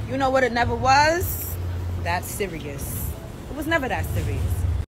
You know what it never was? That serious. It was never that serious.